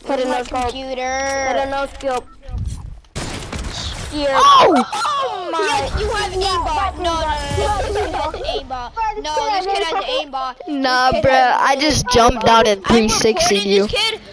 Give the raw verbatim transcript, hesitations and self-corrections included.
Put a my no scope. computer. Put a no scope. Yeah. Oh! Oh my! You have aimbot. No, no, no, no. This kid has aimbot. No, this kid has aimbot. Nah, bruh, I just jumped out and three sixty you. This kid.